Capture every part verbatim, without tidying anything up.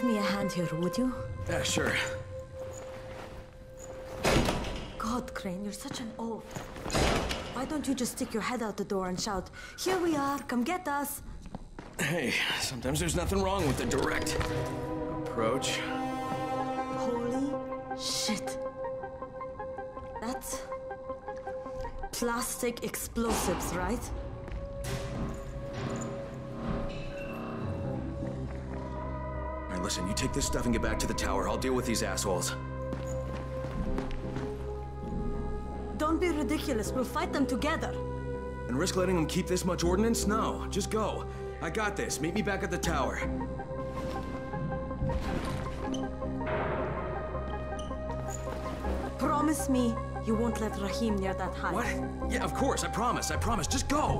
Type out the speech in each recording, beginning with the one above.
me a hand here, would you? Yeah, sure. God, Crane, you're such an oaf. Why don't you just stick your head out the door and shout, "Here we are, come get us"? Hey, sometimes there's nothing wrong with the direct approach. Holy shit. That's plastic explosives, right? All right, listen, you take this stuff and get back to the tower. I'll deal with these assholes. Don't be ridiculous. We'll fight them together. And risk letting them keep this much ordnance? No, just go. I got this. Meet me back at the tower. Promise me you won't let Rahim near that hive. What? Yeah, of course. I promise. I promise. Just go.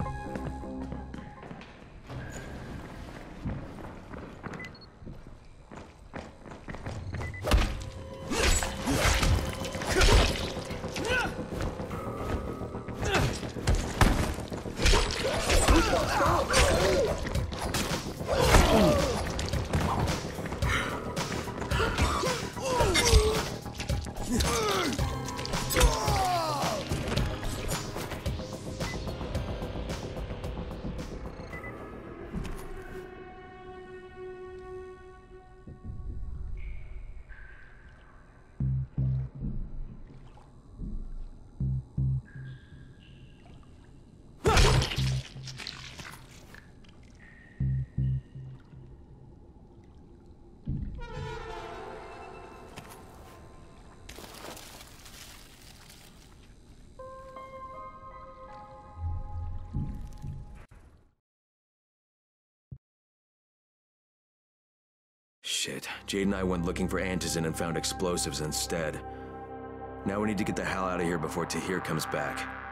Shit, Jade and I went looking for Antizin and found explosives instead. Now we need to get the hell out of here before Tahir comes back.